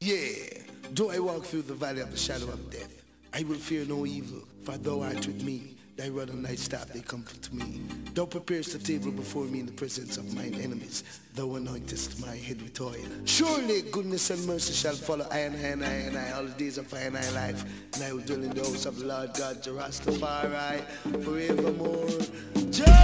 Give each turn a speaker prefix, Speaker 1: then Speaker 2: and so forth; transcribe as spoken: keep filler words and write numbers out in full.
Speaker 1: Yeah, though I walk through the valley of the shadow of death, I will fear no evil, for thou art with me. Thy rod and thy staff, they comfort me. Thou preparest the table before me in the presence of mine enemies. Thou anointest my head with oil. Surely goodness and mercy shall follow I and I and I and I all the days of I and I life. And I will dwell in the house of the Lord God, Rastafari, forevermore.